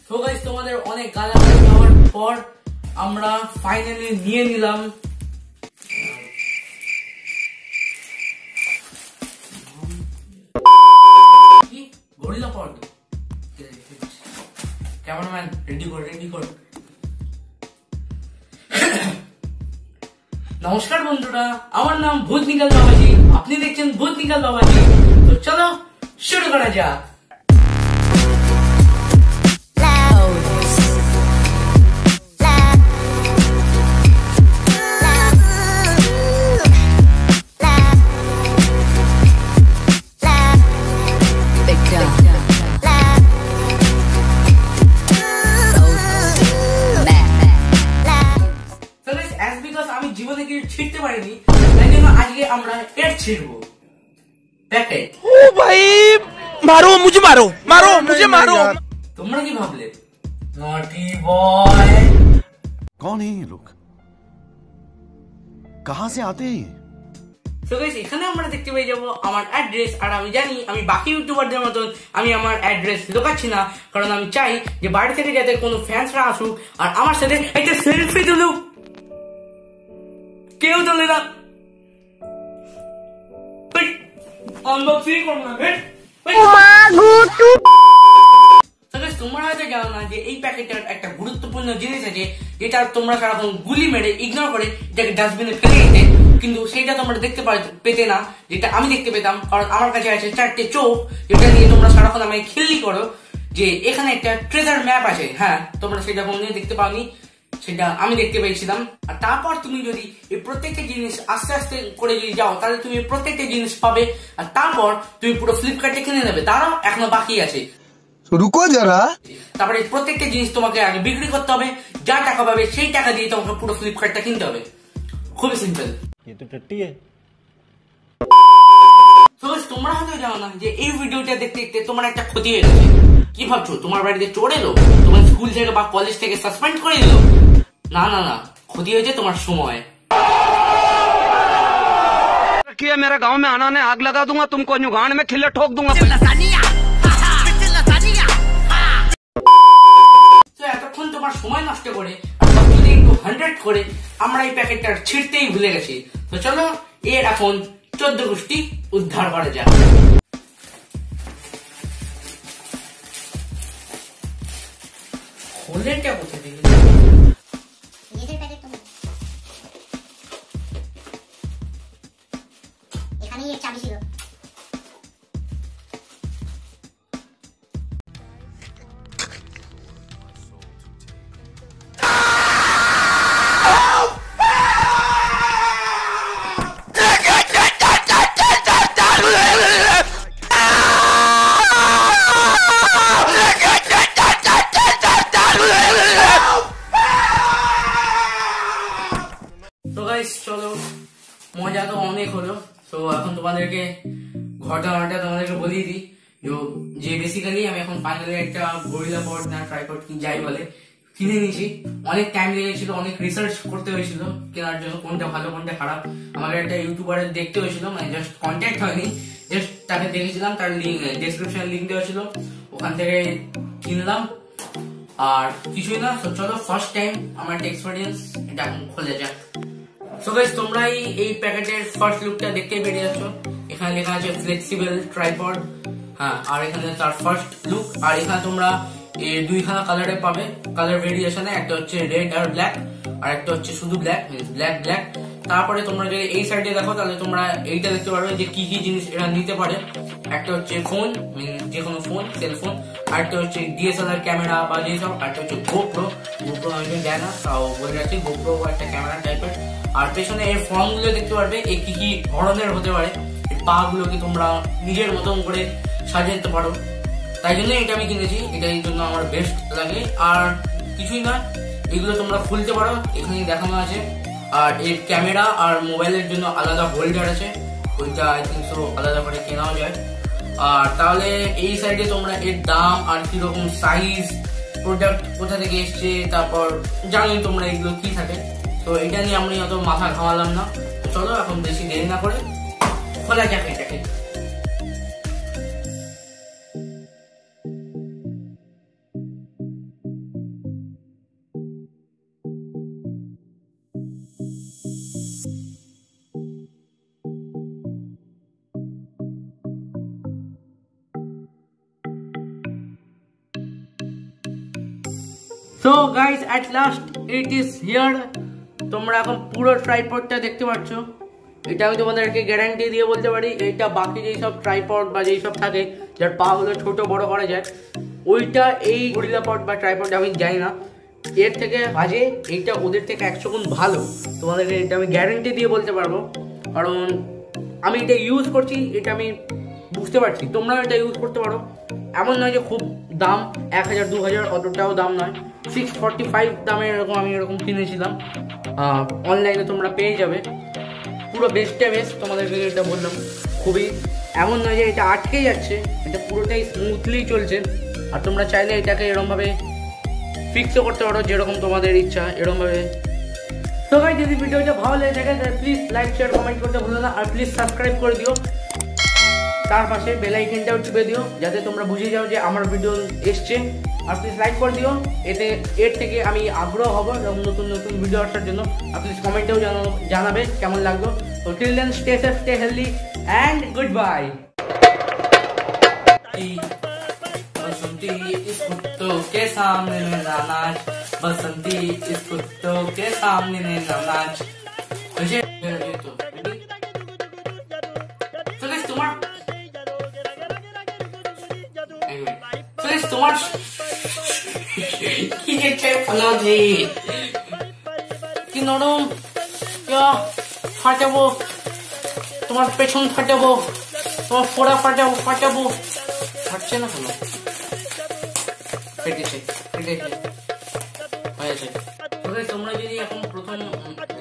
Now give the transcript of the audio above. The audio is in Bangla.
তো গাইস তোমাদের অনেক গালাগালি খাওয়ার পর আমরা ফাইনালি নিয়ে নিলাম কি গরিলা পড। ক্যামেরাম্যান রেডি কর। নমস্কার বন্ধুরা, আমার নাম ভূত নিকাল বাবাজি, আপনি দেখছেন ভূত নিকাল বাবাজি। তো চলো শুরু করা যাক। আমি জীবনে কিছু ছিটতে পারিনি, তাই জন্য আজকে আমরা এর ছিটবো প্যাকেট। ও ভাই মারো মুঝে মারো। তোমরা কি ভাবলে নটি বয়? कौन है ये लोग, कहां से आते हैं? তো গাইস এখানে আমরা দেখতে পেয়ে যাবো আমার অ্যাড্রেস। আর আমি জানি আমি বাকি ইউটিউবারদের মতন আমি আমার অ্যাড্রেস লুকাচ্ছি না, কারণ আমি চাই যে বাড়ি থেকে যাতে কোনো ফ্যান্সরা আসুক আর আমার সাথে একটা সেলফি তুলুক। কেউ তোলে না, আনবক্সিং করব না। তোমরা হয়তো জানো না যে এই প্যাকেটটার একটা গুরুত্বপূর্ণ জিনিস আছে, যেটা তোমরা সারাক্ষণ গুলি মেরে ইগনোর করে এটাকে ডাস্টবিনে ফেলে দিতে, কিন্তু সেটা তোমরা দেখতে পেতে না, যেটা আমি দেখতে পেতাম। কারণ আমার কাছে আছে 4টে চোখ, যেটা নিয়ে তোমরা সারাক্ষণ আমায় খিল্লি করো যে এখানে একটা ট্রেজার ম্যাপ আছে। হ্যাঁ, তোমরা সেটা কোনদিন দেখতে পাওনি, সেটা আমি দেখতে পেয়েছিলাম। আর তারপর তুমি যদি এই প্রত্যেকটা জিনিস আস্তে আস্তে করে যদি যাও, তাহলে তুমি প্রত্যেকটা জিনিস পাবে। আর তারপর তুমি পুরো ফ্লিপকার্টে কিনে নেবে। তারাও এখনো বাকি আছে, रुको जरा। তারপরে প্রত্যেকটা জিনিস তোমাকে আগে বিক্রি করতে হবে, যা টাকা পাবে সেই টাকা দিয়ে তোমাকে পুরো ফ্লিপকার্টটা কিনতে হবে। খুবই সিম্পল। তোমরা হয়তো জানো না যে এই ভিডিওটা দেখতে দেখতে তোমার একটা ক্ষতি হয়ে গেছে। কি ভাবছো তোমার বাড়িতে চোর এলো, তোমার স্কুল থেকে বা কলেজ থেকে সাসপেন্ড করে দিল? না, ক্ষতি হয়েছে তোমার সময়। मेरे गांव में आना ने आग लगा दूंगा, तुमको जुगाड़ में खिल्ले ठोक दूंगा। এতক্ষণ তোমার সময় নষ্ট করে আর যদি একটু 100 করে আমরা এই প্যাকেটটা ছিঁড়তেই ভুলে গেছি। তো চলো এর এখন 14 গোষ্ঠী উদ্ধার করা যাক। হোলেরটা কোথায় দেখি? এখানেই এর চাবি ছিল। চলো, মজা তো অনেক হলো। তো এখন তোমাদেরকে ঘটনাটা তোমাদেরকে বলিয়ে দিই যে বেসিক্যালি আমি এখন ফাইনালি একটা গরিলা পড না ট্রাইপড কি যাই বলে কিনে নিয়েছি। অনেক টাইম লেগেছিল, অনেক রিসার্চ করতে হয়েছিল কেনার জন্য, কোনটা ভালো কোনটা খারাপ। আমাকে একটা ইউটিউবারের দেখতে হয়েছিল, মানে জাস্ট কন্ট্যাক্ট হয়নি, জাস্ট তাকে দেখেছিলাম, তার ডেসক্রিপশনে লিঙ্ক দেওয়া ছিল, ওখান থেকে কিনলাম। আর কিছুই না। তো চলো ফার্স্ট টাইম আমার একটা এক্সপিরিয়েন্স, এটা এখন খোলা যাক। সো গাইস তোমরাই এই প্যাকেটের ফার্স্ট লুকটা দেখতে পেরে যাচ্ছ। এখানে লেখা আছে ফ্লেক্সিবল ট্রাইপড। হ্যাঁ, আর এখানে তার ফার্স্ট লুক। আর এখানে তোমরা এই দুইখানা কালারে পাবে, কালার ভেরিয়েশনে। একটা হচ্ছে রেড আর ব্ল্যাক, আর একটা হচ্ছে শুধু ব্ল্যাক। তারপরে তোমরা যদি এই সাইডে দেখো, তাহলে তোমরা এইটা দেখতে পারবে যে কি কি জিনিস এরা নিতে পারে। একটা হচ্ছে ফোন, যে কোনো ফোন, সেলফোন। আরেকটা হচ্ছে ডিএসএলআর ক্যামেরা বা যেসব। আরেকটা হচ্ছে গোপ্রো আমি দেয় না, তাও বলে রাখছি, গোপ্রো একটা ক্যামেরা টাইপের। আর পেছনে এর ফর্ম গুলো দেখতে পারবে, এ কি কি ধরনের হতে পারে। এই পা গুলোকে তোমরা নিজের মতন করে সাজাতে পারো, তাই জন্য এটা আমি কিনেছি। এটা এই জন্য আমার বেস্ট লাগে। আর কিছুই না, এগুলো তোমরা খুলতে পারো, এখানে দেখানো আছে। আর এর ক্যামেরা আর মোবাইলের জন্য আলাদা হোল্ডার আছে, ওইটা আই থিঙ্ক সো আলাদা করে কেনাও যায়। আর তাহলে এই সাইডে তোমরা এর দাম আর কিরকম সাইজ, প্রোডাক্ট কোথা থেকে এসছে, তারপর জানোই তোমরা এগুলো কি থাকে। তো এটা নিয়ে আমি অত মাথা ঘামালাম না। চলো এখন বেশি দেরি না করে খোলা যাক এটাকে। So guys at last it is here. তোমরা এখন পুরো ট্রাইপডটা দেখতে পাচ্ছ। এটা আমি তোমাদেরকে গ্যারান্টি দিয়ে বলতে পারি, এটা বাকি যেই সব ট্রাইপড বা যেই সব থাকে যার পা গুলো ছোট বড় করা যায়, ওইটা এই গরিলা পড বা ট্রাইপড আমি জানি না এর থেকে বাজে, এইটা ওদের থেকে 100 গুণ ভালো। তোমাদেরকে এটা আমি গ্যারান্টি দিয়ে বলতে পারবো, কারণ আমি এটা ইউজ করছি, এটা আমি বুঝতে পারছি। তোমরাও এটা ইউজ করতে পারো। এমন নয় যে খুব দাম 1000 2000 অতটাও দাম নয়, 645 দামে এরকম আমি এরকম কিনেছিলাম। অনলাইনে তোমরা পেয়ে যাবে। পুরো বেস্টে বেস্ট তোমাদেরকে এটা বললাম। খুবই এমন নয় যে এটা আটকে যাচ্ছে, এটা পুরোটাই স্মুথলি চলছে। আর তোমরা চাইলে এটাকে এরকমভাবে ফিক্সও করতে পারো যেরকম তোমাদের ইচ্ছা, এরকমভাবে। তো গাইস যদি ভিডিওটা ভালো লেগে থাকে তাহলে প্লিজ লাইক শেয়ার কমেন্ট করতে ভুলো না, আর প্লিজ সাবস্ক্রাইব করে দিও। তার পাশে বেল আইকনটাও টিপে দিও যাতে তোমরা বুঝে যাও যে আমার ভিডিও এসছে। আর প্লিজ লাইক করে দিও, এতে এর থেকে আমি আগ্রহ হব নতুন নতুন ভিডিও আসার জন্য। আর প্লিজ কমেন্টেও জানাবে কেমন লাগলো। তো till then stay safe, stay healthy and good bye. Basanti इस कुत्तों के सामने मेरा नाच, बसंती इस कुत्तों के सामने मेरा नाच। मुझे তোমার কি যে ফলাজি কি নরম, ফাটাবো তোমার পেছন, ফাটাবো তোমার ফোড়া, ফাটাবো ফাটছে না কেন? ফেটেছে হয়েছে। তোমরা যদি এখন প্রথম